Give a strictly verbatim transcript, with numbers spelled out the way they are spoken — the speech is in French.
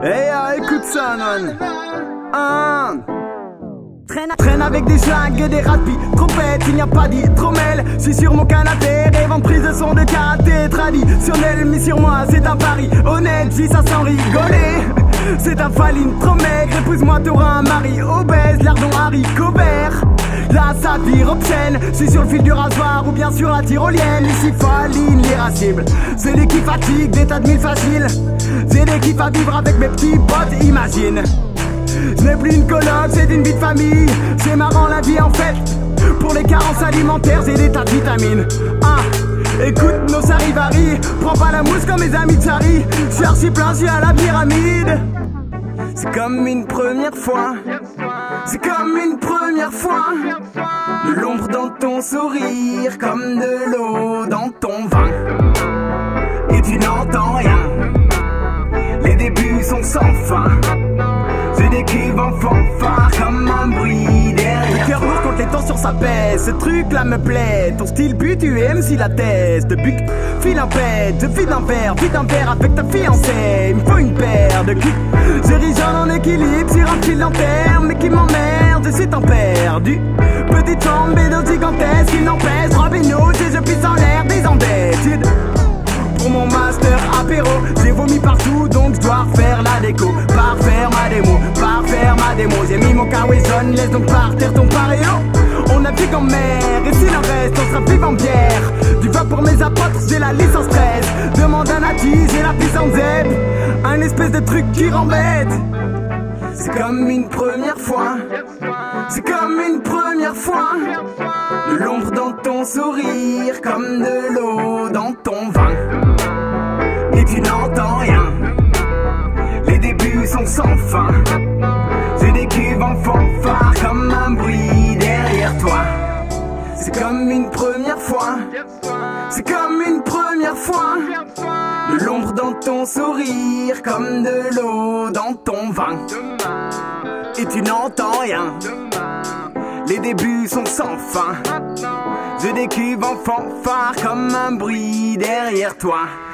Hey, ah, écoute ça, man. Un. Traîne, traîne avec des schlingues et des rapis. Trompette, il n'y a pas d'hydromel. C'est sur mon canapé, rêve en prise de son de karaté traditionnel. Mais sur moi, c'est un pari honnête, si ça sans rigoler. C'est un faline trop maigre, épouse-moi, t'auras un mari obèse. Lardon haricot vert, la satire obscène. C'est sur le fil du rasoir ou bien sur la tyrolienne. Ici faline, l'irascible. C'est des kiffs fatigue, des tas de mille faciles. C'est des kiffs à vivre avec mes petits potes, imagine. Ce n'est plus une coloc, c'est une vie de famille. C'est marrant la vie en fait. Pour les carences alimentaires, j'ai des tas de vitamines. Ah, écoute nos sarivari. Prends pas la mousse comme mes amis de Sari. Je suis archi plein, je suis à la pyramide. C'est comme une première fois. C'est comme une première fois. De l'ombre dans ton sourire, comme de l'eau dans ton vin. Et tu n'entends rien. Les débuts sont sans fin. C'est des cuves en fanfare comme un bruit derrière. Le cœur lourd quand les tensions s'apaisent. Ce truc là me plaît. Ton style but tu aimes si la teste. De buc, file un pet. Je vide un verre, vide un verre avec ta fiancée. Il me faut une paire de culs. J'érigeant en équilibre sur un fil lanterne. Mais qui m'emmerde, je suis tant perdu. Petite chambre, bédo gigantesque. Il n'empêche, Robin Hood et je pisse en l'air des embêtudes. Pour mon master apéro, j'ai vomi partout donc je dois refaire la déco. Parfaire ma démo, parfaire ma démo. J'ai mis mon kawaii jaune, laisse donc par terre ton paréo. On navigue en mer et s'il en reste, on sera vivant en bière. Du vin pour mes apôtres, j'ai la licence treize. Demande un Nati, j'ai la puissance Z. Un espèce de truc qui rembête. C'est comme une première fois. C'est comme une première fois. De l'ombre dans ton sourire, comme de l'eau dans ton vin. Et tu n'entends rien. Les débuts sont sans fin. J'ai des cuves en fanfare comme un bruit derrière toi. C'est comme une première fois. C'est comme une première fois. De l'ombre dans ton sourire, comme de l'eau dans ton vin. Et tu n'entends rien. Les débuts sont sans fin. J'ai des cuves en fanfare comme un bruit derrière toi.